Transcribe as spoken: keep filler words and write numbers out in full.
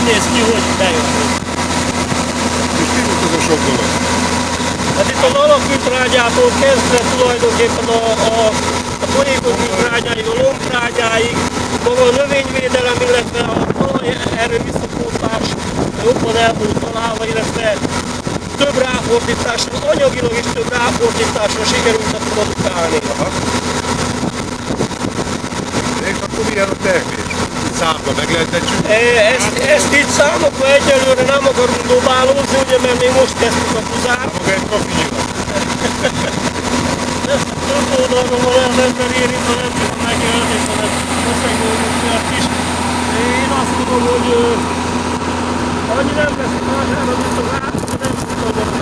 néz ki, hogy bejön. És mi volt az a sok dolog? Hát itt az alapűtrágyától kezdve tulajdonképpen a, a, a folyékony trágyáig, a lombtrágyáig, maga a növényvédelem, illetve a talaj erő visszapótlás jobban el volt találva, illetve több ráfordításra, anyagilag is több ráfordításra sikerült a produkálni. Aha. És akkor milyen a termés? Számba meg lehet becsülni? Ezt, ezt így számokba egyelőre nem akarunk dobálózni, ugye, mert még most kezdtük a buzát. Maga egy kafinyira. Ezt több oldalról van az ember érintve, nem csak a megjelenés, hanem összegolunk miatt is. Én azt mondom, hogy annyi nem lesz a vására, mint az át, nem tudom,